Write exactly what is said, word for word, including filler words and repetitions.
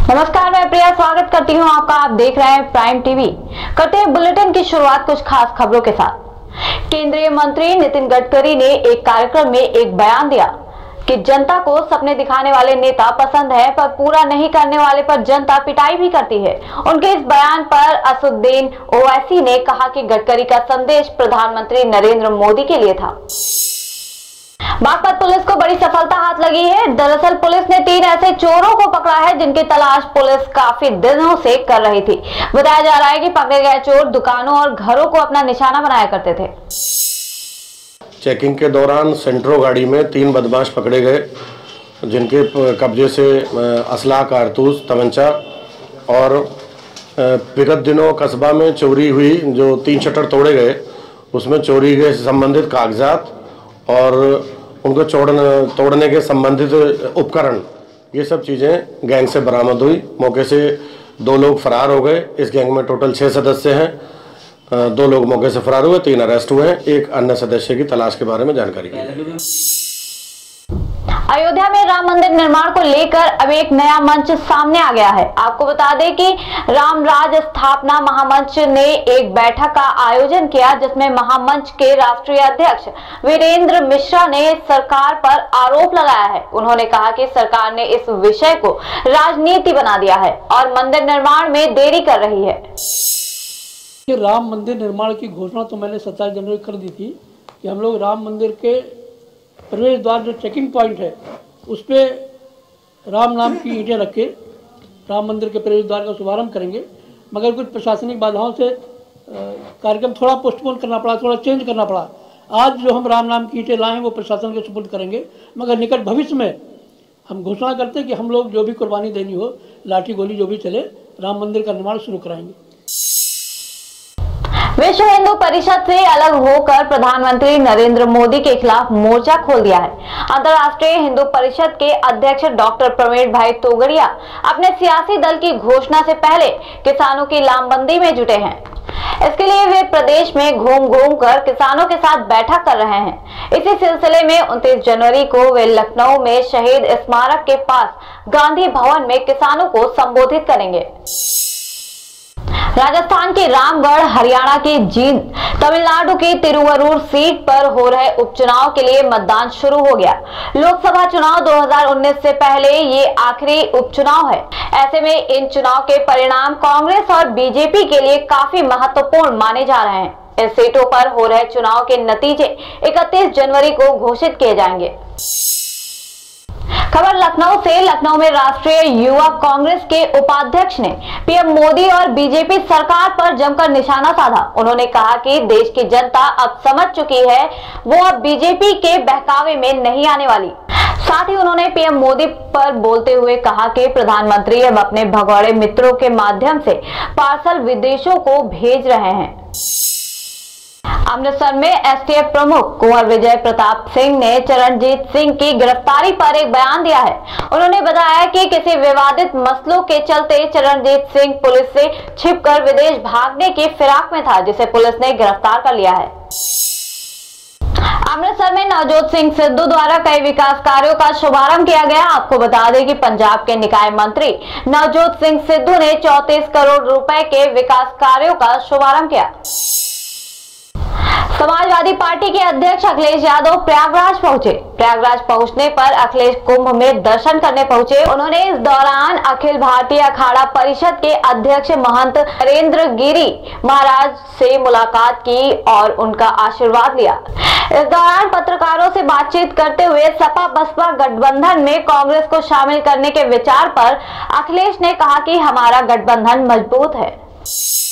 नमस्कार, मैं प्रिया स्वागत करती हूं आपका। आप देख रहे हैं प्राइम टीवी। करते हैं बुलेटिन की शुरुआत कुछ खास खबरों के साथ। केंद्रीय मंत्री नितिन गडकरी ने एक कार्यक्रम में एक बयान दिया कि जनता को सपने दिखाने वाले नेता पसंद है, पर पूरा नहीं करने वाले पर जनता पिटाई भी करती है। उनके इस बयान पर असदुद्दीन ओवैसी ने कहा कि गडकरी का संदेश प्रधानमंत्री नरेंद्र मोदी के लिए था। बागपत पुलिस को बड़ी सफलता हाथ लगी है। दरअसल पुलिस ने तीन ऐसे चोरों को पकड़ा है जिनकी तलाश पुलिस काफी दिनों से कर रही थी। बताया जा रहा है कि पकड़े गए चोर दुकानों और घरों को अपना निशाना बनाया करते थे। चेकिंग के दौरान सेंट्रो गाड़ी में तीन बदमाश पकड़े गए जिनके कब्जे से असला, कारतूस, तमंचा और विगत दिनों कस्बा में चोरी हुई जो तीन शटर तोड़े गए उसमें चोरी के संबंधित कागजात और उनको तोड़ने तोड़ने के संबंधित उपकरण, ये सब चीज़ें गैंग से बरामद हुई। मौके से दो लोग फरार हो गए। इस गैंग में टोटल छः सदस्य हैं। दो लोग मौके से फरार हुए, तीन अरेस्ट हुए हैं। एक अन्य सदस्य की तलाश के बारे में जानकारी दी। अयोध्या में राम मंदिर निर्माण को लेकर अब एक नया मंच सामने आ गया है। आपको बता दें कि राम राज स्थापना महामंच ने एक बैठक का आयोजन किया जिसमें महामंच के राष्ट्रीय अध्यक्ष वीरेंद्र मिश्रा ने सरकार पर आरोप लगाया है। उन्होंने कहा कि सरकार ने इस विषय को राजनीति बना दिया है और मंदिर निर्माण में देरी कर रही है। राम मंदिर निर्माण की घोषणा तो मैंने सत्ताईस जनवरी कर दी थी कि हम लोग राम मंदिर के प्रवेश द्वार जो चेकिंग पॉइंट है उस पर राम नाम की ईंटें रख के राम मंदिर के प्रवेश द्वार का शुभारंभ करेंगे, मगर कुछ प्रशासनिक बाधाओं से कार्यक्रम थोड़ा पोस्टपोन करना पड़ा, थोड़ा चेंज करना पड़ा। आज जो हम राम नाम की ईंटें लाए हैं वो प्रशासन के सुपुर्द करेंगे, मगर निकट भविष्य में हम घोषणा करते हैं कि हम लोग जो भी कुर्बानी देनी हो, लाठी गोली जो भी चले, राम मंदिर का निर्माण शुरू कराएंगे। विश्व हिंदू परिषद से अलग होकर प्रधानमंत्री नरेंद्र मोदी के खिलाफ मोर्चा खोल दिया है। अंतर्राष्ट्रीय हिंदू परिषद के अध्यक्ष डॉक्टर प्रवीण भाई तोगड़िया अपने सियासी दल की घोषणा से पहले किसानों की लामबंदी में जुटे हैं। इसके लिए वे प्रदेश में घूम घूम कर किसानों के साथ बैठक कर रहे हैं। इसी सिलसिले में उनतीस जनवरी को वे लखनऊ में शहीद स्मारक के पास गांधी भवन में किसानों को संबोधित करेंगे। राजस्थान की रामगढ़, हरियाणा की जींद, तमिलनाडु की तिरुवरूर सीट पर हो रहे उपचुनाव के लिए मतदान शुरू हो गया। लोकसभा चुनाव दो हज़ार उन्नीस से पहले ये आखिरी उपचुनाव है। ऐसे में इन चुनाव के परिणाम कांग्रेस और बीजेपी के लिए काफी महत्वपूर्ण माने जा रहे हैं। इन सीटों पर हो रहे चुनाव के नतीजे इकतीस जनवरी को घोषित किए जाएंगे। खबर लखनऊ से। लखनऊ में राष्ट्रीय युवा कांग्रेस के उपाध्यक्ष ने पीएम मोदी और बीजेपी सरकार पर जमकर निशाना साधा। उन्होंने कहा कि देश की जनता अब समझ चुकी है, वो अब बीजेपी के बहकावे में नहीं आने वाली। साथ ही उन्होंने पीएम मोदी पर बोलते हुए कहा कि प्रधानमंत्री अब अपने भगोड़े मित्रों के माध्यम से पार्सल विदेशों को भेज रहे हैं। अमृतसर में एसटीएफ प्रमुख कुंवर विजय प्रताप सिंह ने चरणजीत सिंह की गिरफ्तारी पर एक बयान दिया है। उन्होंने बताया कि किसी विवादित मसलों के चलते चरणजीत सिंह पुलिस से छिपकर विदेश भागने की फिराक में था, जिसे पुलिस ने गिरफ्तार कर लिया है। अमृतसर में नवजोत सिंह सिद्धू द्वारा कई विकास कार्यों का शुभारंभ किया गया। आपको बता दें कि पंजाब के निकाय मंत्री नवजोत सिंह सिद्धू ने चौंतीस करोड़ रुपए के विकास कार्यों का शुभारंभ किया। समाजवादी पार्टी के अध्यक्ष अखिलेश यादव प्रयागराज पहुंचे। प्रयागराज पहुंचने पर अखिलेश कुंभ में दर्शन करने पहुंचे। उन्होंने इस दौरान अखिल भारतीय अखाड़ा परिषद के अध्यक्ष महंत नरेंद्र गिरी महाराज से मुलाकात की और उनका आशीर्वाद लिया। इस दौरान पत्रकारों से बातचीत करते हुए सपा बसपा गठबंधन में कांग्रेस को शामिल करने के विचार पर अखिलेश ने कहा कि हमारा गठबंधन मजबूत है।